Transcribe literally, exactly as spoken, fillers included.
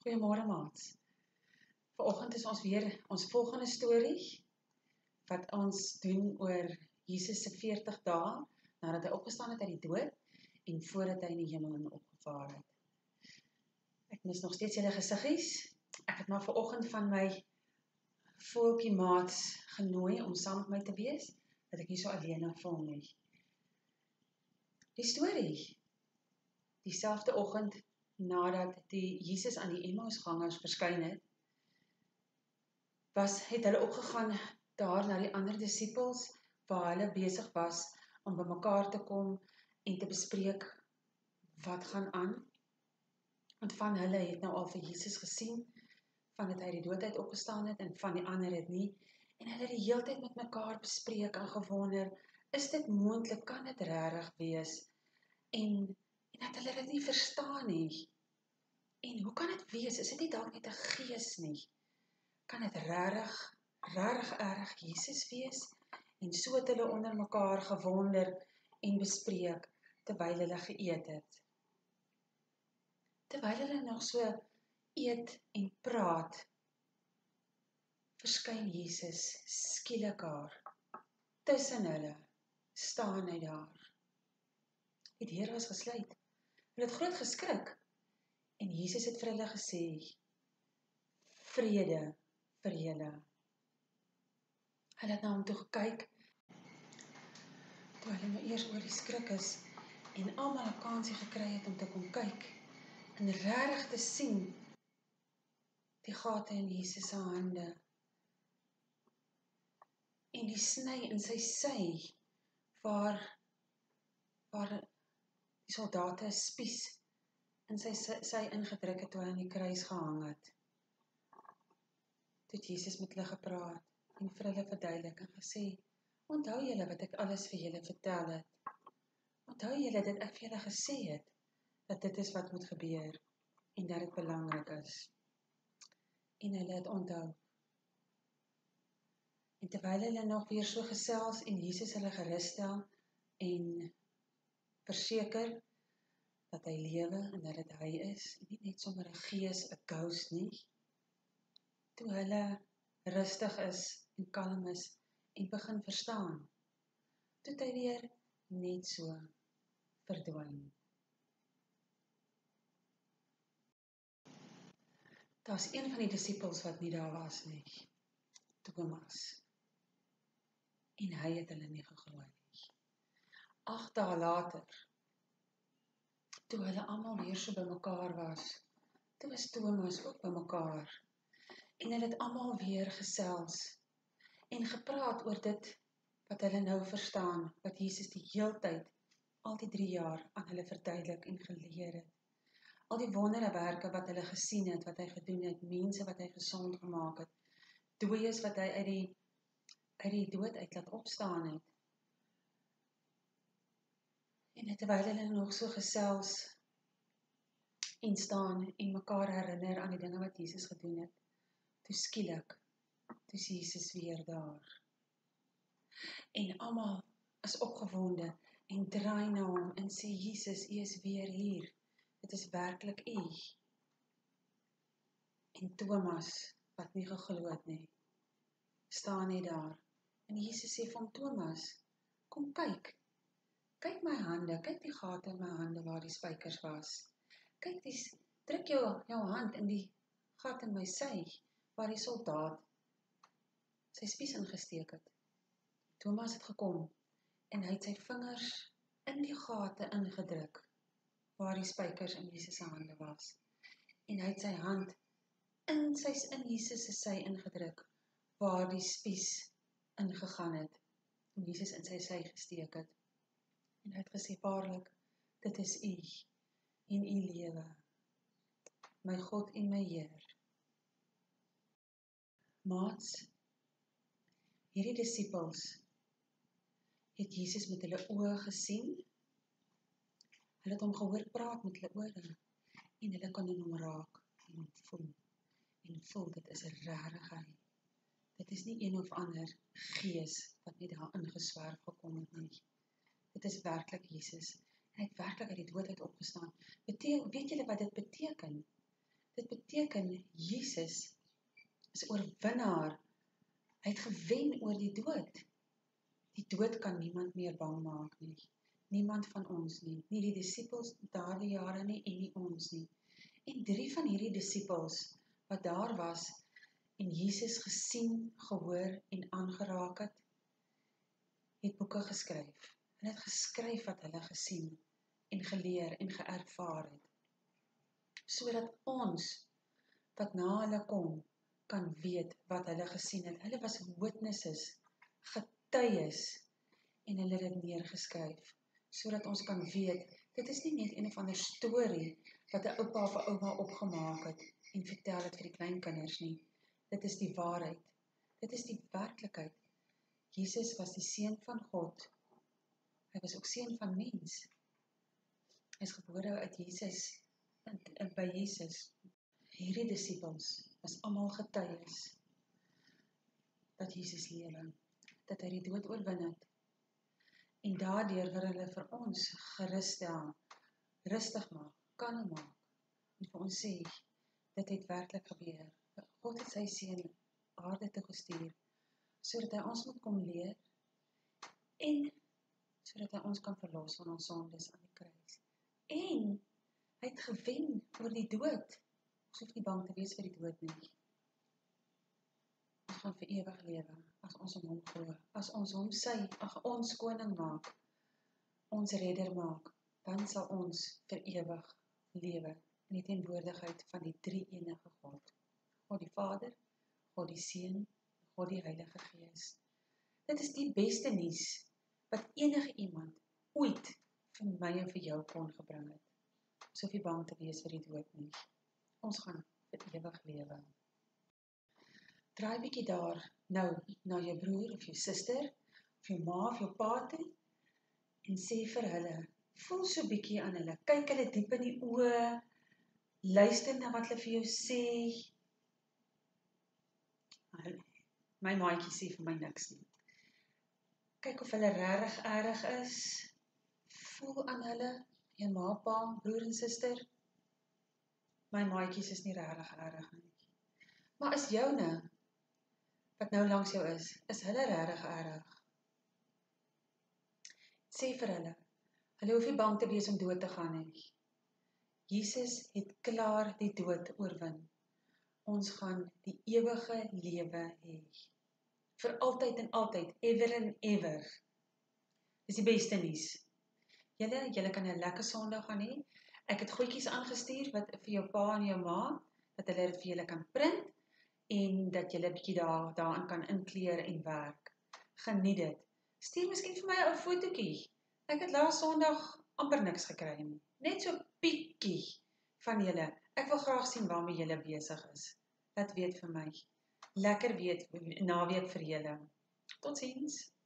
Goeiemôre maats. Vanoggend is ons weer ons volgende storie wat ons doen oor Jesus se veertig dae nadat hy opgestaan het uit die dood en voordat hy in die hemel in opgevaar het. Ek mis nog steeds julle gesiggies. Ek het maar vanoggend van my voeltjie maats genooi om saam met my te wees, dat ek nie so alleen voel nie. Die storie, dieselfde oggend nadat die Jesus aan die Emmausgangers verskyn het, was, het hulle opgegaan daar na die ander disippels, waar hulle besig was om by mekaar te kom en te bespreek wat gaan aan. Want van hulle het nou al vir Jesus gesien, van dat hy die dood uit opgestaan het, en van die ander het nie, en hulle die hele tyd met mekaar bespreek en gewonder, is dit moontlik, kan dit regtig wees, en, en dat hulle dit nie verstaan nie, en hoe kan dit wees, is dit nie dalk net 'n gees nie, kan dit regtig, regtig erg Jesus wees, en so het hulle onder mekaar gewonder en bespreek, terwyl hulle geëet het. Terwyl hulle nog so eet en praat, verskyn Jesus skielik daar. Tussen hulle staan hy daar. Die deur was gesluit. Hulle het groot geskrik. En Jesus het vir hulle gesê, vrede vir julle. Hulle het na hom toe gekyk, toe hulle nou eers oor die skrik is, en almal 'n kansie gekry het om te kom kyk, en regtig te sien, die gate in Jesus se hande, en die sny in sy sy, waar, waar die soldate 'n spies in sy sy ingedruk het, toe hy aan die kruis gehang het. Toe het Jesus met hulle gepraat, en vir hulle verduidelik en gesê, onthou julle wat ek alles vir julle vertel het? Onthou julle dat ek vir julle gesê het, dat dit is wat moet gebeur, en dat dit belangrik is. En hulle het onthou. En terwyl hulle nog weer so gesels, en Jesus hulle gerusstel, en verseker, dat hy lewe, en dat dit hy is, en nie net sommer 'n gees, 'n ghost nie, toe hulle rustig is, en kalm is, en begin verstaan, toe het hy weer net so verdwyn. Daar's een van die disippels wat nie daar was nie, Thomas, en hy het hulle nie geglo nie. Agt dae later, toe hulle almal weer so by mekaar was, toe was Thomas ook by mekaar, en hulle het almal weer gesels, en gepraat oor dit, wat hulle nou verstaan, wat Jesus die heeltyd, al die drie jaar, aan hulle verduidelik en geleer het. Al die wonderwerke wat hulle gesien het, wat hy gedoen het, mense wat hy gesond gemaak het, dooies wat hy uit die, uit die dood uit laat opstaan het. En terwyl hulle nog so gesels, en staan, en mekaar herinner aan die dinge wat Jesus gedoen het, toe skielik, toe is Jesus weer daar. En almal is opgewonde, en draai na hom, en sê, Jesus, U is weer hier, dit is werklik U. En Thomas, wat nie geglo het nie, staan net daar, en Jesus sê vir hom, Thomas, kom kyk, kyk my hande, kyk die gate in my hande waar die spykers was, kyk die, druk jou, jou hand in die gat in my sy, waar die soldaat sy spies ingesteek het. Thomas het gekom, en hy het sy vingers in die gate ingedruk, waar die spykers in Jesus se hande was, en hy het sy hand in, sy, in Jesus se sy ingedruk, waar die spies ingegaan het, en Jesus in sy sy gesteek het, en hy het gesê, waarlik, dit is U, en U lewe, my God en my Heer. Maats, hierdie disippels het Jesus met hulle oë gesien, hulle het hom gehoor praat met hulle ore, en hulle kon in hom raak, en hom voel, en voel, dit is 'n regtig hy. Dit is nie een of ander gees, wat net daar ingeswerf gekom het nie. Dit is werklik Jesus, en hy het werklik uit die dood uit opgestaan. Bete- weet julle wat dit beteken? Dit beteken, Jesus is oorwinnaar. Hy het gewen oor die dood. Die dood kan niemand meer bang maak nie. Niemand van ons nie. Nie die disippels daardie jare nie en nie ons nie. En drie van hierdie disippels wat daar was en Jesus gesien, gehoor en aangeraak het, het boeke geskryf. Hulle het geskryf wat hulle gesien en geleer en geervaar het. Sodat ons, wat na hulle kom, kan weet wat hulle gesien het. Hulle was witnesses, getuies, en hulle het dit neergeskryf, sodat ons kan weet, dit is nie net een of ander storie, wat 'n oupa of 'n ouma opgemaak het, en vertel het vir die kleinkinders nie. Dit is die waarheid. Dit is die werklikheid. Jesus was die seun van God. Hy was ook seun van mens. Hy is gebore uit Jesus, en, en by Jesus. Hierdie disippels was almal getuies dat Jesus lewe, dat hy die dood oorwin het. En daardeur wil hulle vir ons gerus stel, rustig maak, kalm maak, en vir ons sê, dit het werklik gebeur. God het sy seun aarde te gestuur, sodat hy ons moet kom leer, en sodat hy ons kan verlos van ons sondes aan die kruis. En hy het gewen oor die dood. Ons hoef nie bang te wees vir die dood nie. Ons gaan vir ewig lewe, as ons om hom glo, as ons hom sy, ag ons koning maak, ons redder maak, dan sal ons vir ewig lewe in die teenwoordigheid van die drie enige God. God die Vader, God die Seun, God die Heilige Gees. Dit is die beste nuus wat enige iemand ooit vir my en vir jou kon gebring het. Ons hoef nie bang te wees vir die dood nie. Ons gaan vir ewig lewe. Draai bietjie daar nou na jou broer of jou suster, of jou ma of jou pa toe, en sê vir hulle, voel so bietjie aan hulle, kyk hulle diep in die oë, luister na wat hulle vir jou sê. My maatjie sê vir my niks nie. Kyk of hulle regtig erg is, voel aan hulle, jou ma, pa, broer en suster. My maatjies is nie regtig erg nie. Maar is joune, wat nou langs jou is, is hulle regtig erg? Sê vir hulle, hulle hoef nie bang te wees om dood te gaan nie. Jesus het klaar die dood oorwin. Ons gaan die ewige lewe hê. Vir altyd en altyd, ever and ever. Dis die beste nuus. Julle, julle kan 'n lekker Sondag gaan hê. Ek het goedjies aangestuur wat vir jou pa en jou ma, dat hulle dit vir julle kan print, en dat julle bietjie daar, daarin kan inkleer en werk. Geniet dit. Stuur miskien vir my 'n ou fotootjie. Ek het laas Sondag amper niks gekry nie. Net so bietjie van julle. Ek wil graag sien waarmee julle besig is. Laat weet vir my. Lekker weet, naweek vir julle. Totsiens.